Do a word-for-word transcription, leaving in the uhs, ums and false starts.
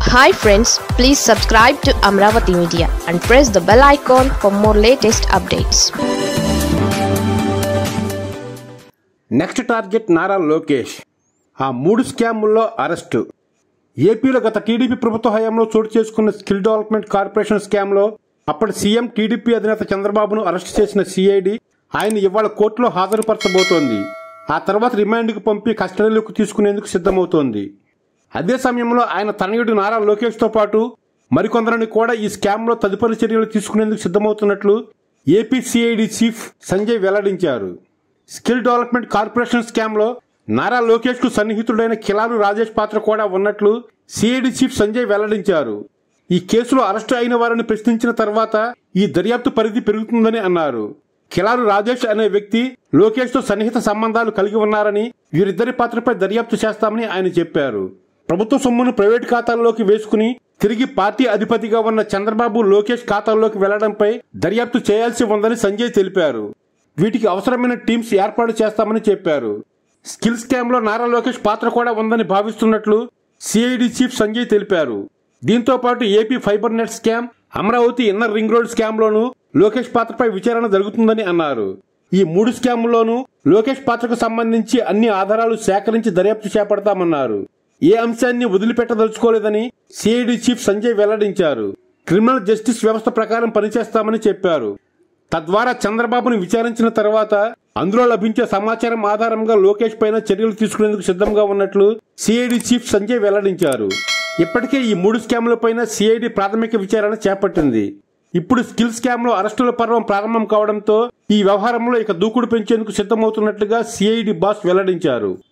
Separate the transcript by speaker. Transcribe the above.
Speaker 1: Hi friends, please subscribe to Amaravathi Media and press the bell icon for more latest updates.
Speaker 2: Next target Nara Lokesh. ఆ మూడు స్కాముల్లో arrest. ఏపీలో గత TDP ప్రభుత్వ హయాంలో చోటు చేసుకున్న స్కిల్ డెవలప్మెంట్ కార్పొరేషన్ స్కామ్లో అప్పటి సీఎం టీడీపీ అధినేత చంద్రబాబును అరెస్టు చేసిన సిఐడి ఆయన ఇవాళ కోర్టులో హాజరుపరచబోతోంది. ఆ తర్వాత రిమాండ్కు పంపి కస్టడీలోకి తీసుకునేందుకు సిద్ధమవుతోంది. అదే సమయంలో ఆయన తనయుడు నారా లోకేష్తో పాటు మరికొందరిని కూడా ఈ స్కామ్లో తదుపరి చర్యలు తీసుకునేందుకు సిద్ధమవుతున్నట్లు ఏపీ సిఐడి చీఫ్ సంజయ్ వెల్లడించారు. స్కిల్ డెవలప్మెంట్ కార్పొరేషన్ స్కామ్లో నారా లోకేష్కు సన్నిహితుడైన కిలారు రాజేష్ పాత్ర కూడా ఉన్నట్లు సిఐడి చీఫ్ సంజయ్ వెల్లడించారు. ఈ కేసులో అరెస్టు అయిన వారిని ప్రశ్నించిన తర్వాత ఈ దర్యాప్తు పరిధి పెరుగుతుందని అన్నారు. కిలారు రాజేష్ అనే వ్యక్తి లోకేష్తో సన్నిహిత సంబంధాలు కలిగి ఉన్నారని, వీరిద్దరి పాత్రపై దర్యాప్తు చేస్తామని ఆయన చెప్పారు. ప్రభుత్వ సొమ్మును ప్రైవేటు ఖాతాల్లోకి వేసుకుని తిరిగి పార్టీ అధిపతిగా ఉన్న చంద్రబాబు లోకేష్ ఖాతాల్లోకి వెళ్లడంపై దర్యాప్తు చేయాల్సి ఉందని సంజయ్ తెలిపారు. వీటికి అవసరమైన టీమ్స్ ఏర్పాటు చేస్తామని చెప్పారు. స్కిల్ స్కామ్ లో నారా లోకేష్ పాత్ర కూడా ఉందని భావిస్తున్నట్లు సిఐడి చీఫ్ సంజయ్ తెలిపారు. దీంతో పాటు AP fibre net scam, Amaravati inner ring road scam లోనూ లోకేష్ పాత్రపై విచారణ జరుగుతుందని అన్నారు. ఈ మూడు స్కామ్లోనూ లోకేష్ పాత్రకు సంబంధించి అన్ని ఆధారాలు సేకరించి దర్యాప్తు చేపడతామన్నారు. ఏ అంశాన్ని వదిలిపెట్టదలుచుకోలేదని సిఐడి చీఫ్ సంజయ్ వెల్లడించారు. క్రిమినల్ జస్టిస్ వ్యవస్థ ప్రకారం పనిచేస్తామని చెప్పారు. తద్వారా చంద్రబాబును విచారించిన తర్వాత అందులో లభించే సమాచారం ఆధారంగా లోకేష్ పైన చర్యలు తీసుకునేందుకు సిద్ధంగా ఉన్నట్లు సిఐడి చీఫ్ సంజయ్ వెల్లడించారు. ఇప్పటికే ఈ మూడు స్కామ్లపైన సిఐడి ప్రాథమిక విచారణ చేపట్టింది. ఇప్పుడు స్కిల్ స్కామ్ లో అరెస్టుల పర్వం ప్రారంభం కావడంతో ఈ వ్యవహారంలో ఇక దూకుడు పెంచేందుకు సిద్ధమవుతున్నట్లుగా సిఐడి బాస్ వెల్లడించారు.